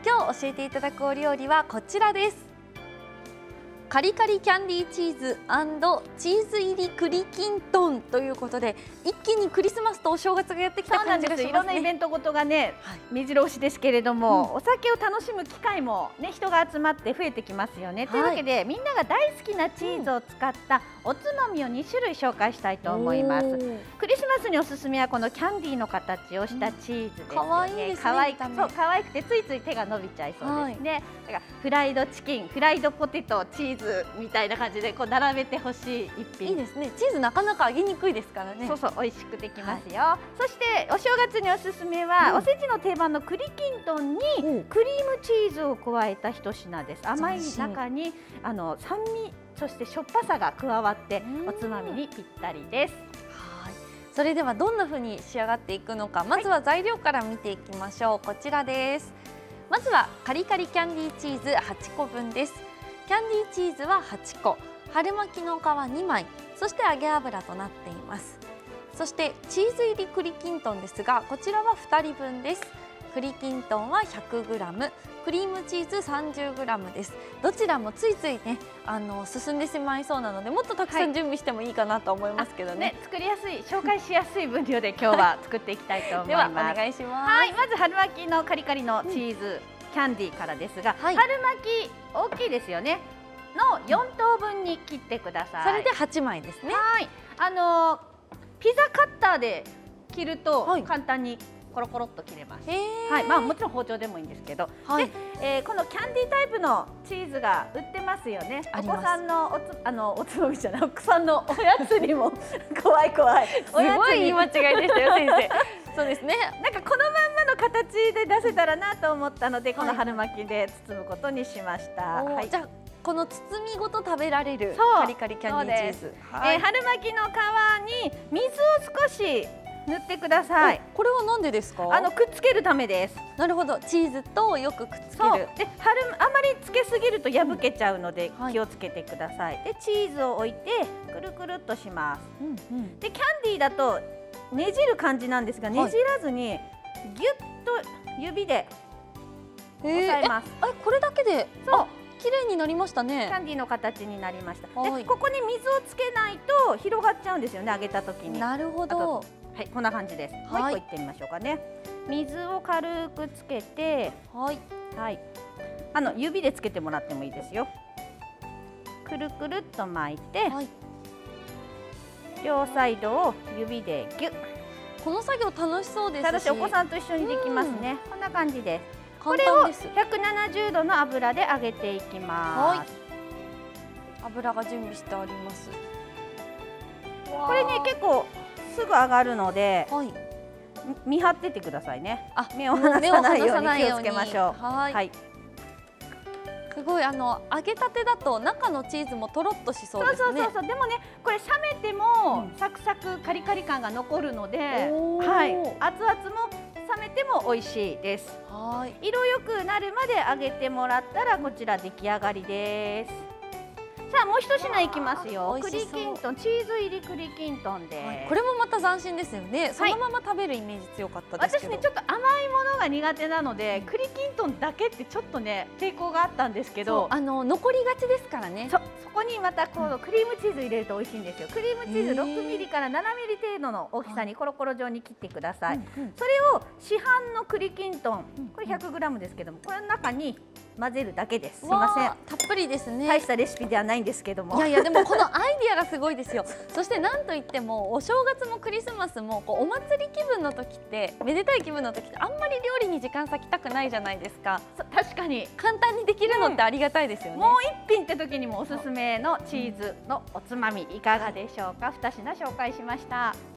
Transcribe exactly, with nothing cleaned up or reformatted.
今日教えていただくお料理はこちらです。カリカリキャンディーチーズ&チーズ入り栗きんとんということで、一気にクリスマスとお正月がやってきた感じがしますね。 いろんなイベントごとがね、はい、目白押しですけれども、うん、お酒を楽しむ機会もね、人が集まって増えてきますよね。はい、というわけで、みんなが大好きなチーズを使ったおつまみをにしゅるい紹介したいと思います。クリスマスにおすすめはこのキャンディーの形をしたチーズですよね。可愛いですね。可愛く、そう可愛くてついつい手が伸びちゃいそうですね。はい、だからフライドチキン、フライドポテト、チーズみたいな感じでこう並べてほしい一品。 いいですね。チーズなかなか揚げにくいですからね。 そうそう、美味しくできますよ。はい、そしてお正月におすすめは、うん、おせちの定番の栗きんとんにクリームチーズを加えた一品です。甘い中にあの酸味、そしてしょっぱさが加わっておつまみにぴったりです。 はい。それではどんな風に仕上がっていくのか、まずは材料から見ていきましょう。こちらです。まずはカリカリキャンディーチーズはちこぶんです。キャンディーチーズははちこ、春巻きの皮にまい、そして揚げ油となっています。そしてチーズ入り栗きんとんですが、こちらはふたりぶんです。栗きんとんは ひゃくグラム、クリームチーズ さんじゅうグラム です。どちらもついついね、あの進んでしまいそうなので、もっとたくさん準備してもいいかなと思いますけどね。はい、ね、作りやすい、紹介しやすい分量で今日は作っていきたいと思います。 ではお願いします。 はい、まず春巻きのカリカリのチーズ、うん、キャンディーからですが、はい、春巻き大きいですよね。のよんとうぶんに切ってください。 それではちまいですね。 はい、あのピザカッターで切ると簡単にコロコロっと切れます。はい、まあもちろん包丁でもいいんですけど、はい、で、えー、このキャンディータイプのチーズが売ってますよね。お子さんのおつあのおつまみじゃない、奥さんのおやつにも怖い怖い。 すごい言い間違いでしたよ先生。そうですね。 なんかこのまんまの形で出せたらなと思ったので、この春巻きで包むことにしました。 はい。じゃあこの包みごと食べられるカリカリキャンディーチーズ。 はい、えー、春巻きの皮に水を少し塗ってください。 これはなんでですか？ あのくっつけるためです。 なるほど、チーズとよくくっつける。 で、春あまりつけすぎると破けちゃうので気をつけてください。で、チーズを置いてくるくるっとします。うんうん、で、キャンディーだとねじる感じなんですが、ねじらずにギュッと指で押さえます。 えー、え、これだけで。そう。綺麗になりましたね。 キャンディーの形になりました。で、ここに水をつけないと広がっちゃうんですよね、揚げた時に。 なるほど。 はい、こんな感じです。もう一個いってみましょうかね。水を軽くつけて、はい、はい、あの指でつけてもらってもいいですよ。くるくるっと巻いて、はい、両サイドを指でギュッ。 この作業楽しそうですし、 楽しい、お子さんと一緒にできますね。こんな感じです。これをひゃくななじゅうどの油で揚げていきます。はい、 油が準備してあります。 これね、結構すぐ揚がるので、はい、見張っててくださいね。あ、目を離さないように気をつけましょう。はい、はい、 すごい、あの揚げたてだと中のチーズもとろっとしそうですね。 そうそうそうそう。でもね、これ冷めてもサクサクカリカリ感が残るので、はい、熱々も冷めても美味しいです。はい、色よくなるまで揚げてもらったらこちら出来上がりです。さあ、もう一品いきますよ。栗きんとん、チーズ入り栗きんとんです。はい、 これもまた斬新ですよね。そのまま食べるイメージ強かったですけど。 私ね、ちょっと甘いものが苦手なので、栗きんとんだけってちょっとね抵抗があったんですけど、 あの残りがちですからね。 そ、そこにまたこうクリームチーズ入れると美味しいんですよ。クリームチーズろくミリからななミリ程度の大きさにコロコロ状に切ってください。うんうん、それを市販の栗きんとん、これひゃくグラムですけども、これの中に混ぜるだけです。すみません。 たっぷりですね。 大したレシピではないんですけども。 いやいや、でもこのアイディアがすごいですよ。そしてなんといってもお正月もクリスマスもこうお祭り気分の時って、めでたい気分の時ってあんまり料理に時間割きたくないじゃないですか。 確かに簡単にできるのってありがたいですよね。 うん、もう一品って時にもおすすめのチーズのおつまみいかがでしょうか。ふた品紹介しました。